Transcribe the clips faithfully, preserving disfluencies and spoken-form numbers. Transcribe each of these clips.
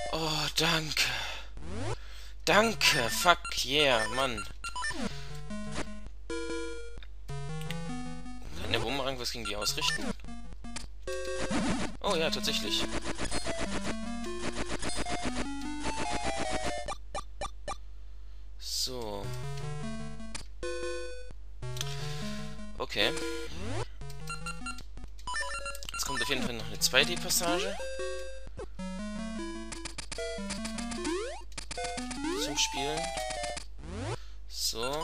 Oh, danke. Danke. Fuck yeah, Mann. Kann der Bumerang was gegen die ausrichten? Oh ja, tatsächlich. So. Okay. Jetzt kommt auf jeden Fall noch eine zwei D-Passage. Zum Spielen. So.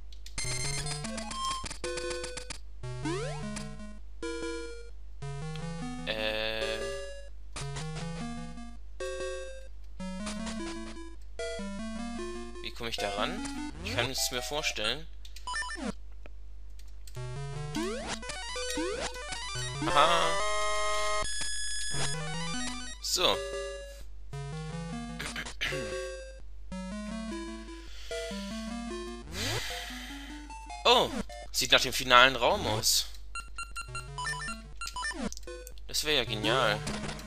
Äh. Wie komme ich da ran? Ich kann es mir vorstellen. Aha. So. Oh, sieht nach dem finalen Raum aus. Das wäre ja genial.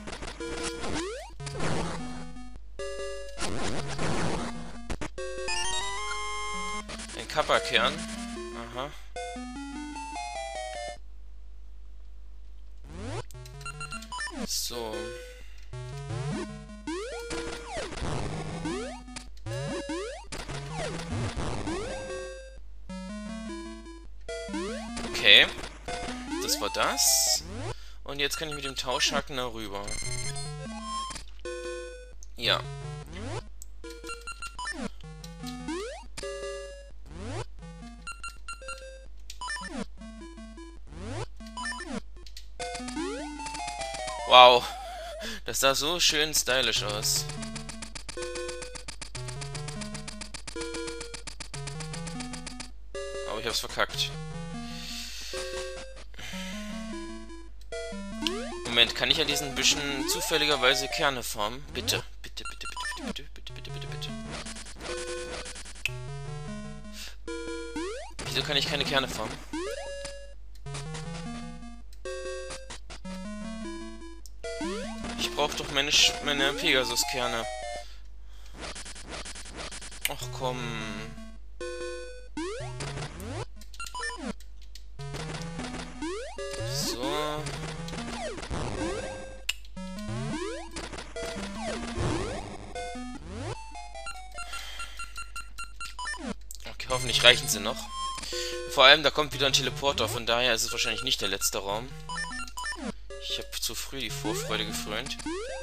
Ein Kappa-Kern. Aha. So. Okay. Das war das. Und jetzt kann ich mit dem Tauschhaken darüber. Ja. Wow. Das sah so schön stylisch aus. Aber ich hab's verkackt. Moment, kann ich an diesen Büschen zufälligerweise Kerne formen? Bitte. Bitte, bitte, bitte, bitte, bitte, bitte, bitte, bitte, bitte. Wieso kann ich keine Kerne formen? Ich brauche doch meine, Sch meine Pegasus-Kerne. Ach komm. So. Okay, hoffentlich reichen sie noch. Vor allem, da kommt wieder ein Teleporter, von daher ist es wahrscheinlich nicht der letzte Raum. Ich habe zu früh die Vorfreude gefrönt.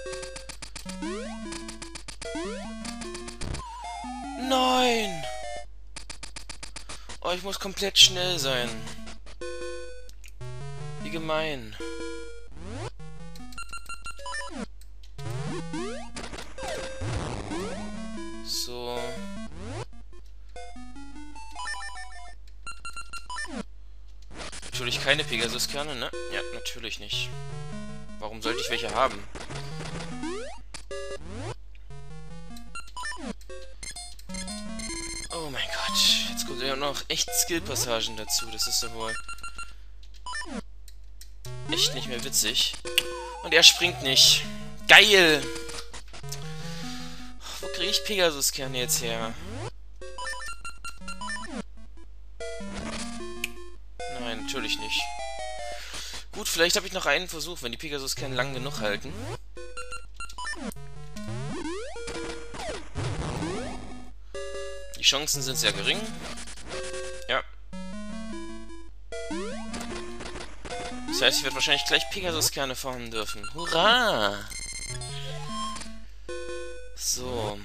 Nein! Oh, ich muss komplett schnell sein. Wie gemein. So. Natürlich keine Pegasus-Kerne, ne? Ja, natürlich nicht. Warum sollte ich welche haben? Oh mein Gott. Jetzt kommt ja noch echt Skill-Passagen dazu. Das ist ja wohl echt nicht mehr witzig. Und er springt nicht. Geil! Wo kriege ich Pegasus-Kerne jetzt her? Nein, natürlich nicht. Gut, vielleicht habe ich noch einen Versuch, wenn die Pegasus-Kerne lang genug halten. Die Chancen sind sehr gering. Ja. Das heißt, ich werde wahrscheinlich gleich Pegasus-Kerne formen dürfen. Hurra! So.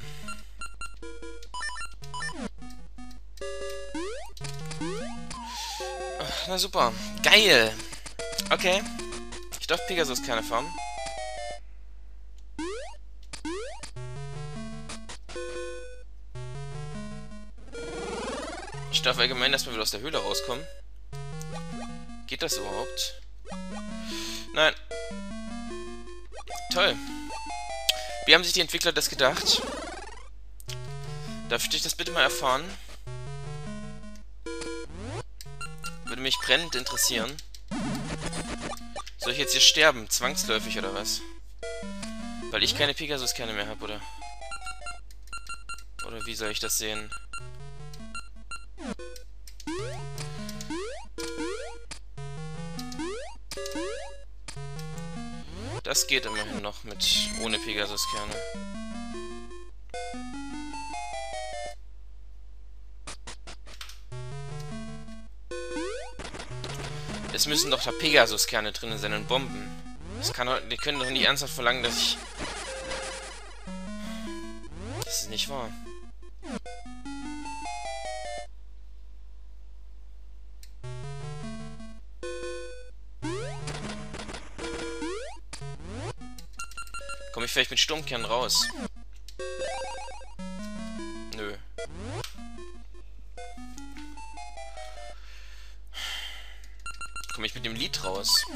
Ach, na super. Geil! Okay. Ich darf Pegasus-Kerne formen. Ich darf allgemein erstmal wieder aus der Höhle rauskommen. Geht das überhaupt? Nein. Toll. Wie haben sich die Entwickler das gedacht? Darf ich das bitte mal erfahren? Würde mich brennend interessieren. Soll ich jetzt hier sterben? Zwangsläufig oder was? Weil ich keine Pegasus-Kerne mehr habe, oder? Oder wie soll ich das sehen? Das geht immerhin noch mit ohne Pegasus-Kerne. Es müssen doch da Pegasus-Kerne drin sein und Bomben. Das kann doch, die können doch nicht ernsthaft verlangen, dass ich... Das ist nicht wahr. Komme ich vielleicht mit Sturmkernen raus? Nö. Komme ich mit dem Lied raus?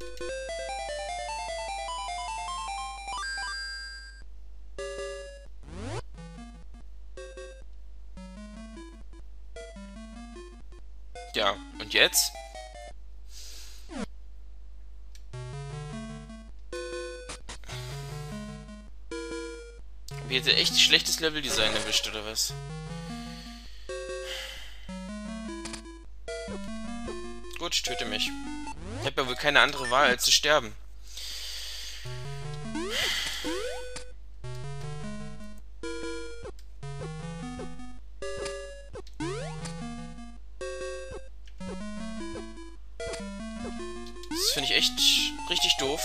Ja, und jetzt? Hab ich jetzt echt schlechtes Leveldesign erwischt, oder was? Gut, töte mich. Ich habe ja wohl keine andere Wahl, als zu sterben. Das finde ich echt richtig doof.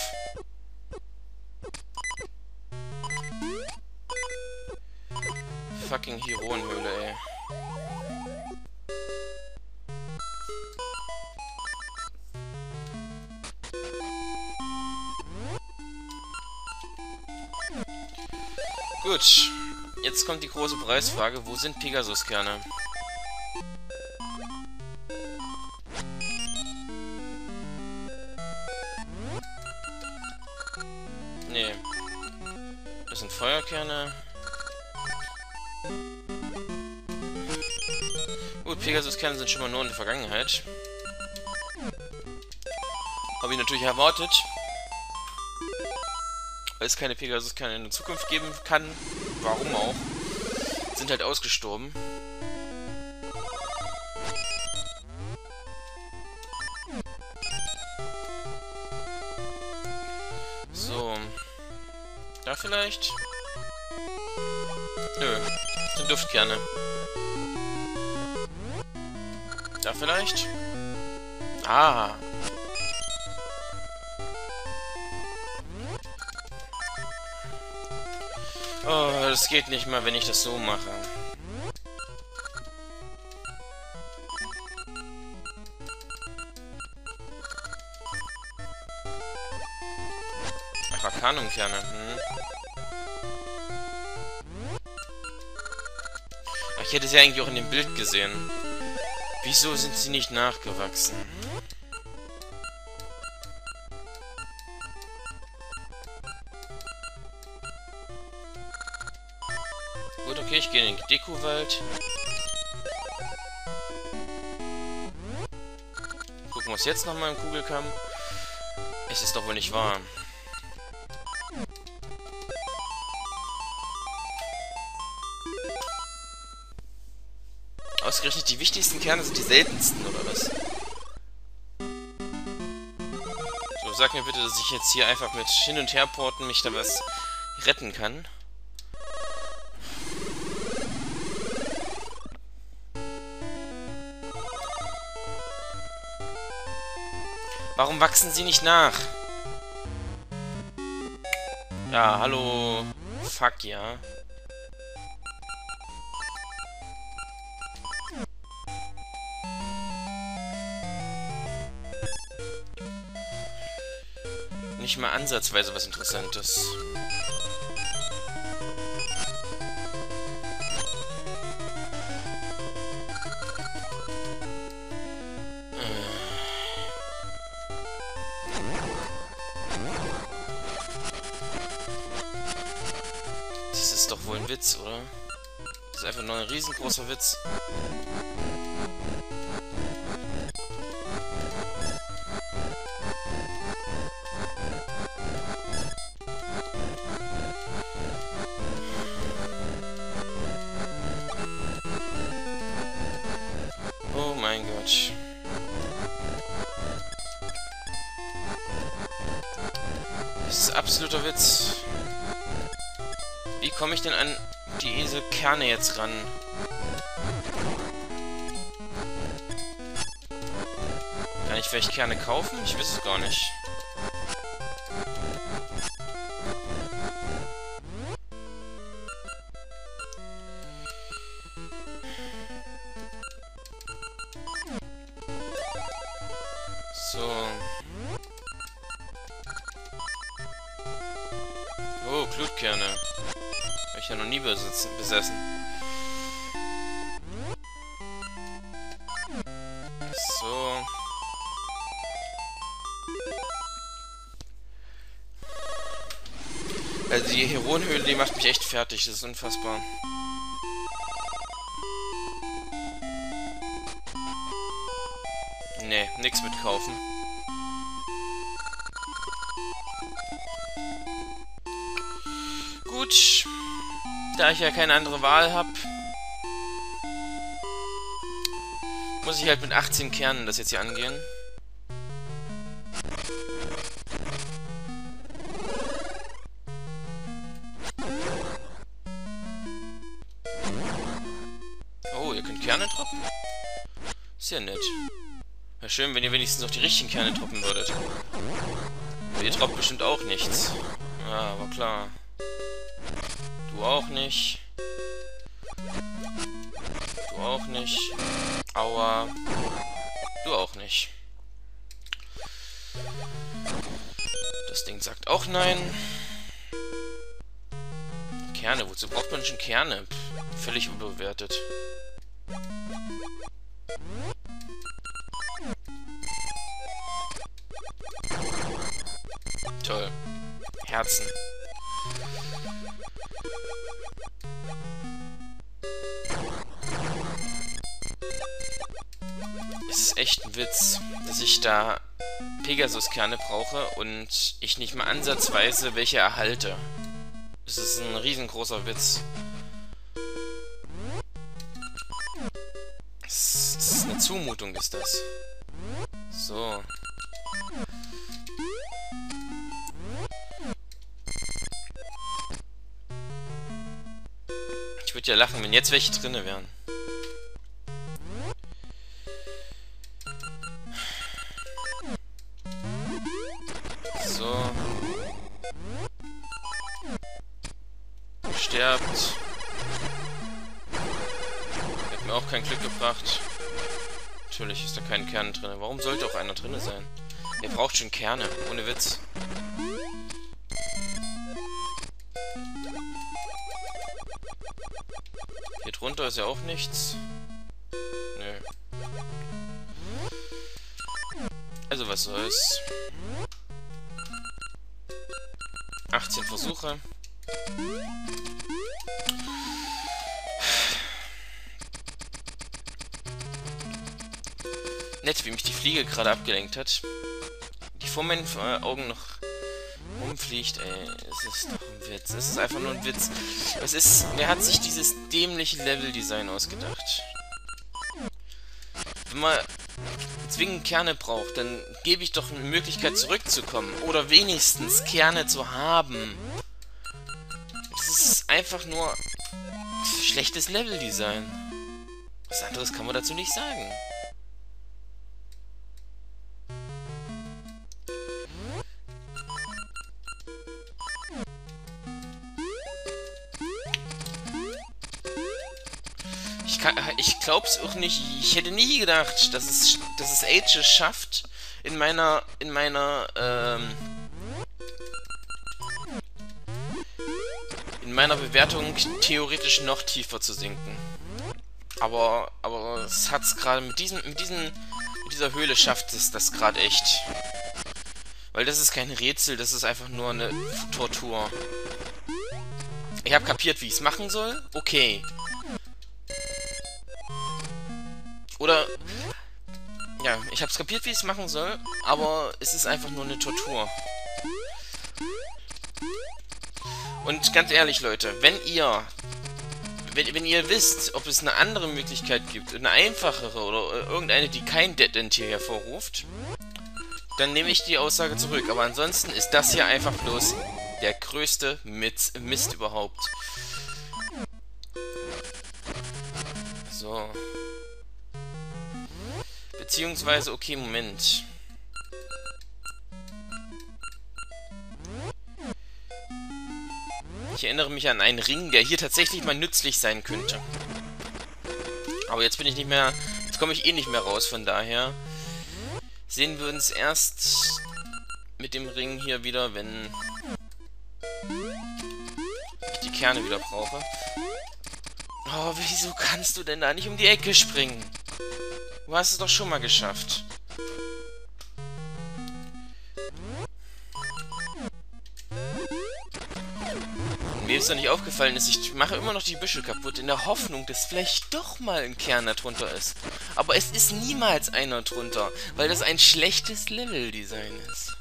Fucking Heroenhöhle, ey. Gut, jetzt kommt die große Preisfrage. Wo sind Pegasus-Kerne? Nee. Das sind Feuerkerne. Gut, Pegasus-Kerne sind schon mal nur in der Vergangenheit. Habe ich natürlich erwartet. Weil es keine Pegasus-Kerne in der Zukunft geben kann. Warum auch? Sind halt ausgestorben. So. Da vielleicht? Nö. Das sind Duftkerne. Da vielleicht? Ah. Oh, das geht nicht mal, wenn ich das so mache. Ach, Arcanum-Kerne. Hm. Ach, ich hätte sie eigentlich auch in dem Bild gesehen. Wieso sind sie nicht nachgewachsen? Gut, okay, ich gehe in den Dekowald. Gucken wir uns jetzt nochmal im Kugelkamm. Es ist doch wohl nicht wahr. Ausgerechnet die wichtigsten Kerne sind die seltensten, oder was? So, sag mir bitte, dass ich jetzt hier einfach mit Hin- und Herporten mich da was retten kann. Warum wachsen sie nicht nach? Ja, hallo. Fuck, ja. Nicht mal ansatzweise was Interessantes. Das ist doch wohl ein Witz, oder? Das ist einfach nur ein riesengroßer Witz. Gott. Das ist absoluter Witz. Wie komme ich denn an diese Kerne jetzt ran? Kann ich vielleicht Kerne kaufen? Ich weiß es gar nicht. So. Oh, Glutkerne. Habe ich ja noch nie besitzen, besessen. So. Also die Heronenhöhle, die macht mich echt fertig. Das ist unfassbar. Nee, nix mit kaufen. Gut. Da ich ja keine andere Wahl habe, muss ich halt mit achtzehn Kernen das jetzt hier angehen. Oh, ihr könnt Kerne droppen? Ist ja nett. Wäre schön, wenn ihr wenigstens noch die richtigen Kerne droppen würdet. Aber ihr droppt bestimmt auch nichts. Ja, aber klar. Du auch nicht. Du auch nicht. Aua. Du auch nicht. Das Ding sagt auch nein. Kerne, wozu braucht man schon Kerne? Pff, völlig überbewertet. Toll. Herzen. Es ist echt ein Witz, dass ich da Pegasus-Kerne brauche und ich nicht mal ansatzweise welche erhalte. Es ist ein riesengroßer Witz. Es ist eine Zumutung, ist das. So. Ich würde ja lachen, wenn jetzt welche drinne wären. So. Sterbt. Hat mir auch kein Glück gebracht. Natürlich ist da kein Kern drin. Warum sollte auch einer drin sein? Er braucht schon Kerne, ohne Witz. Hier drunter ist ja auch nichts. Nö. Also was soll's. achtzehn Versuche. Nett, wie mich die Fliege gerade abgelenkt hat. Die vor meinen Augen noch rumfliegt, ey. Es ist doch ein Witz. Es ist einfach nur ein Witz. Es ist... Wer hat sich dieses dämliche Leveldesign ausgedacht? Wenn man zwingend Kerne braucht, dann gebe ich doch eine Möglichkeit zurückzukommen. Oder wenigstens Kerne zu haben. Das ist einfach nur schlechtes Leveldesign. Was anderes kann man dazu nicht sagen. Ich, kann, ich glaub's auch nicht. Ich hätte nie gedacht, dass es, dass es Age es schafft, in meiner, in meiner, ähm, in meiner Bewertung theoretisch noch tiefer zu sinken. Aber, aber es hat's gerade mit diesem, mit diesem, mit dieser Höhle schafft es das gerade echt. Weil das ist kein Rätsel, das ist einfach nur eine Tortur. Ich habe kapiert, wie ich es machen soll. Okay. Oder, ja, ich hab's kapiert, wie ich es machen soll, aber es ist einfach nur eine Tortur. Und ganz ehrlich, Leute, wenn ihr, wenn, wenn ihr wisst, ob es eine andere Möglichkeit gibt, eine einfachere oder irgendeine, die kein Dead End hier hervorruft, dann nehme ich die Aussage zurück. Aber ansonsten ist das hier einfach bloß der größte Mist, Mist überhaupt. So. Beziehungsweise, okay, Moment. Ich erinnere mich an einen Ring, der hier tatsächlich mal nützlich sein könnte. Aber jetzt bin ich nicht mehr... Jetzt komme ich eh nicht mehr raus, von daher... Sehen wir uns erst mit dem Ring hier wieder, wenn ich die Kerne wieder brauche. Oh, wieso kannst du denn da nicht um die Ecke springen? Du hast es doch schon mal geschafft. Mir ist doch nicht aufgefallen, dass ich mache immer noch die Büsche kaputt, in der Hoffnung, dass vielleicht doch mal ein Kern da drunter ist. Aber es ist niemals einer drunter, weil das ein schlechtes Level-Design ist.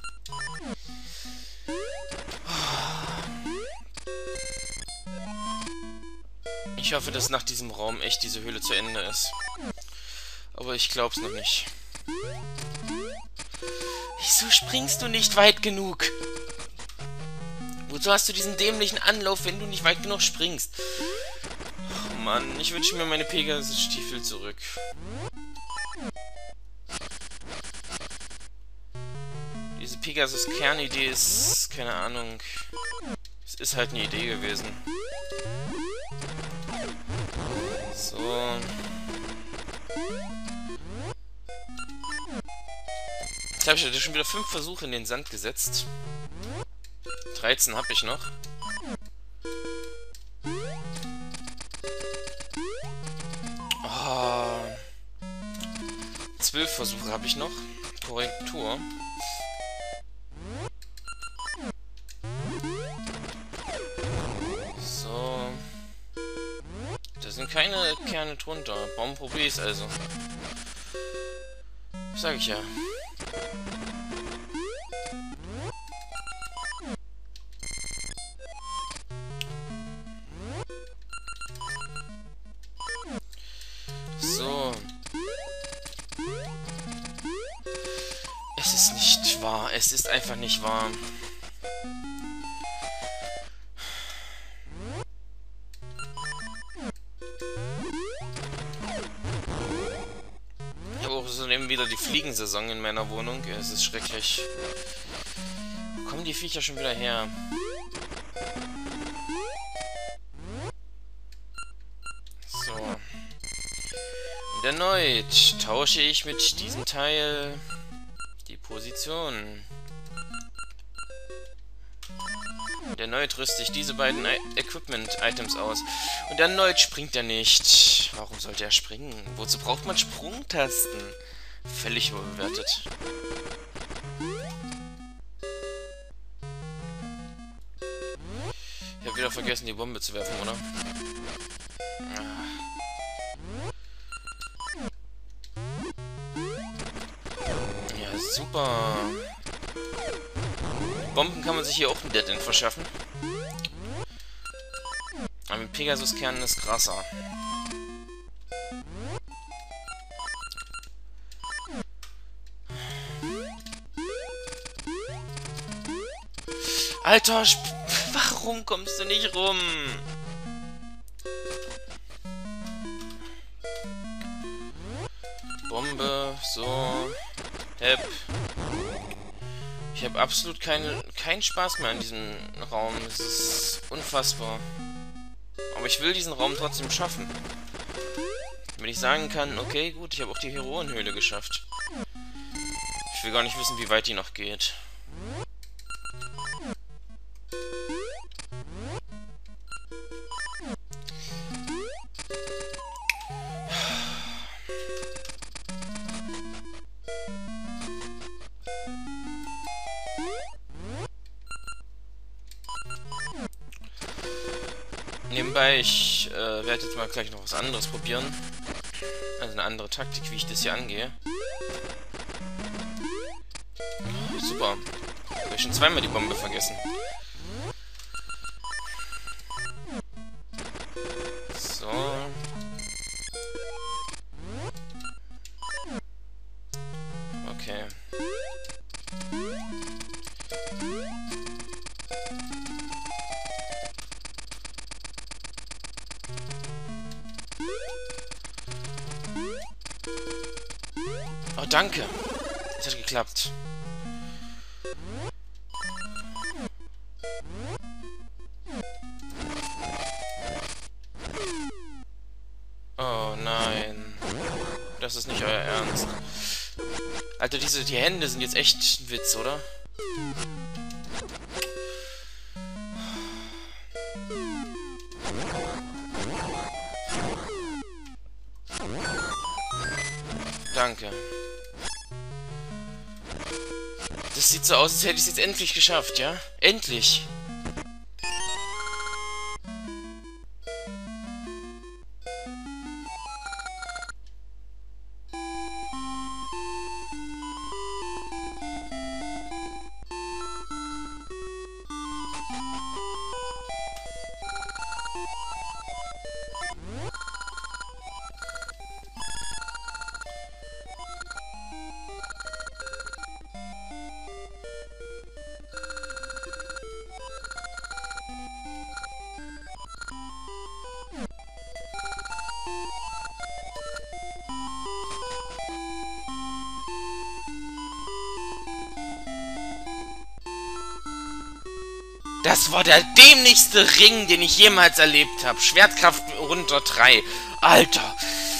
Ich hoffe, dass nach diesem Raum echt diese Höhle zu Ende ist. Aber ich glaub's noch nicht. Wieso springst du nicht weit genug? Wozu hast du diesen dämlichen Anlauf, wenn du nicht weit genug springst? Oh Mann, ich wünsche mir meine Pegasus-Stiefel zurück. Diese Pegasus-Kern-Idee ist... keine Ahnung. Es ist halt eine Idee gewesen. So. Jetzt habe ich ja schon wieder fünf Versuche in den Sand gesetzt. dreizehn habe ich noch. Oh. zwölf Versuche habe ich noch. Korrektur. So. Da sind keine Kerne drunter. Warum probiere ich es also? Sag ich ja. So. Es ist nicht wahr. Es ist einfach nicht wahr. Ich habe auch so eben wieder die Fliegensaison in meiner Wohnung. Es ist schrecklich. Wo kommen die Viecher schon wieder her? So. Und erneut tausche ich mit diesem Teil die Position. Und erneut rüste ich diese beiden Equipment-Items aus. Und erneut springt er nicht. Warum sollte er springen? Wozu braucht man Sprungtasten? Völlig überbewertet. Ich habe wieder vergessen, die Bombe zu werfen, oder? Ja, super. Bomben kann man sich hier auch ein Dead End verschaffen. Aber mit Pegasus-Kernen ist krasser. Alter, Sp warum kommst du nicht rum? Bombe, so. Hep. Ich habe absolut keinen keinen Spaß mehr an diesem Raum. Es ist unfassbar. Aber ich will diesen Raum trotzdem schaffen. Damit ich sagen kann, okay, gut, ich habe auch die Heroenhöhle geschafft. Ich will gar nicht wissen, wie weit die noch geht. Nebenbei, ich äh, werde jetzt mal gleich noch was anderes probieren. Also eine andere Taktik, wie ich das hier angehe. Super. Habe ich schon zweimal die Bombe vergessen. So. So. Okay. Oh, danke. Das hat geklappt. Oh nein. Das ist nicht euer Ernst. Alter, diese die Hände sind jetzt echt ein Witz, oder? Danke. Das sieht so aus, als hätte ich es jetzt endlich geschafft, ja? Endlich! Das war der dämlichste Ring, den ich jemals erlebt habe. Schwertkraft runter drei. Alter.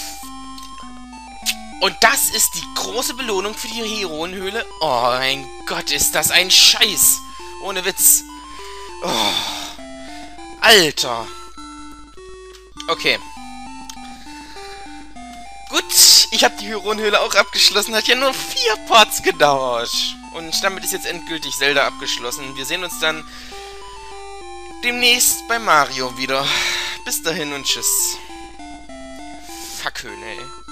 Und das ist die große Belohnung für die Heroenhöhle? Oh mein Gott, ist das ein Scheiß. Ohne Witz. Oh. Alter. Okay. Gut, ich habe die Heroenhöhle auch abgeschlossen. Hat ja nur vier Parts gedauert. Und damit ist jetzt endgültig Zelda abgeschlossen. Wir sehen uns dann demnächst bei Mario wieder. Bis dahin und tschüss. Fuck Höhle, ey.